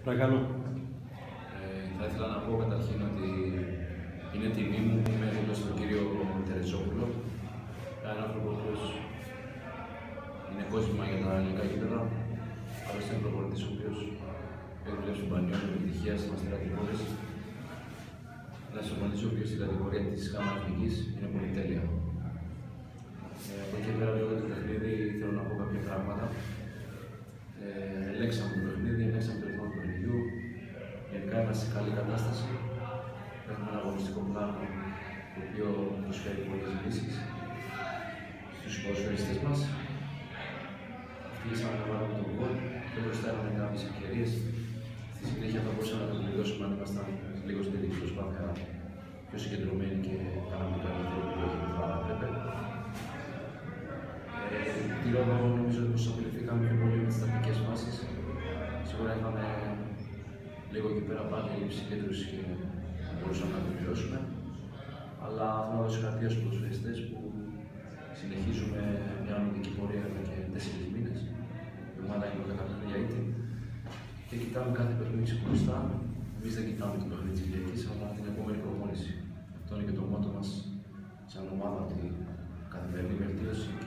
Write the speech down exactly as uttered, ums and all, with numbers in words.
Παρακαλώ. Ε, θα ήθελα να πω καταρχήν ότι είναι τιμή μου που είμαι δίπλα στον κύριο Τερετζόπουλο, έναν άνθρωπο ο οποίος είναι κόσμημα για τα ελληνικά γήπεδα, άλλωστε είναι προπονητής ο οποίος έχει δουλέψει στον Πανιόνιο με επιτυχία στην Αστέρα Τρίπολης. Ένας προπονητής ο οποίος στην κατηγορία της ΓΑΜΑ Εθνικής είναι πολυτέλεια. Ε, από εκεί πέρα λίγο το παιχνίδι θέλω να πω κάποια πράγματα. Ε, ελέγξαμε το παιχνίδι, ελέγξαμε το ρυθμό του παιχνιδιού. Γενικά είμαστε σε καλή κατάσταση. Έχουμε ένα αγωνιστικό πλάνο το οποίο προσφέρει πολλές λύσεις στους ποδοσφαιριστές μας. Ευτυχήσαμε να βάλουμε τον γκολ και μπροστά είχαμε κάποιες ευκαιρίες. Στη συνέχεια θα μπορούσαμε να το πληρώσουμε αν ήμασταν λίγο στην τελική προσπάθεια πιο συγκεντρωμένοι και κάναμε το καλύτερο που θα έπρεπε. Τη Ρόδο νομίζω πως απειληθήκαμε πιο πολύ με τις τακτικές φάσεις. Σίγουρα είχαμε λίγο εκεί πέρα πάλι έλλειψη κέντρους και μπορούσαμε να το πληρώσουμε. Αλλά θέλω να δώσω χαρτιά στους ποδοσφαιριστές που συνεχίζουμε μια ανωδική πορεία εδώ και τέσσερις μήνες. Η ομάδα είναι δέκα παιχνίδια ήδη και κοιτάμε κάθε παιχνίδι ξεχωριστά. Εμείς δεν κοιτάμε το παιχνίδι της Κυριακής, αλλά την επόμενη προπόνηση. Αυτό είναι και το μότο μας σαν ομάδα, ότι καθημερινή βελτίωση.